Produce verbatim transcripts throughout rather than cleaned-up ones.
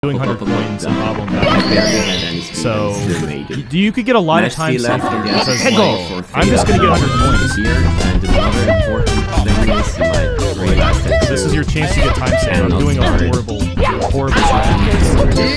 doing one hundred coins and Bob will die. So you, you could get a lot of time saved because like, I'm just gonna get one hundred coins. And another important thing is my very last episode. This is your chance to get time saved. I'm doing a horrible, horrible strategy.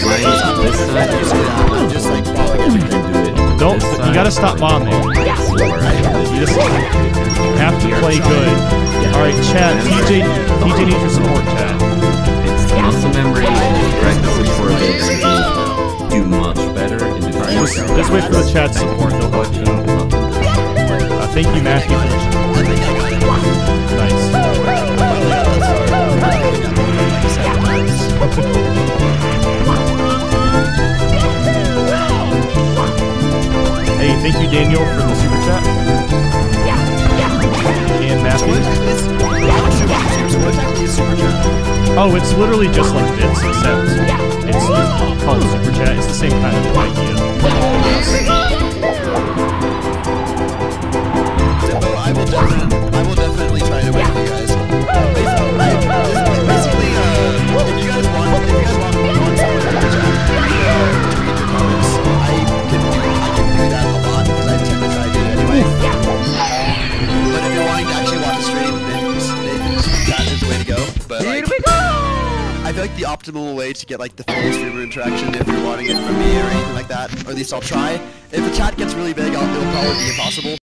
Just like falling everything, do it. Don't. You gotta stop bombing. You just have to play good. All right, chat. T J, T J needs your support, chat. It's muscle memory and practice for it to do much better in the future. Just, just wait for the chat support. They'll help you. Uh, thank you, Matthew. Nice. Hey, thank you, Daniel, for the super chat. And Matthew. Oh, it's literally just like bits, except it's called super chat. It's the same kind of idea. I will definitely, I will definitely try to win for you guys. Basically, uh, if you guys want, if you guys want, want someone to reach out to read your comments, I can do, I can do that a lot because I tend to try to do it anyway. But if you're wanting to actually watch a stream, then, then that is the way to go. But like, here we go. I feel like the optimal way to get like the full streamer interaction, if you're wanting it from me or anything like that, or at least I'll try. If the chat gets really big, I'll, it'll probably be impossible.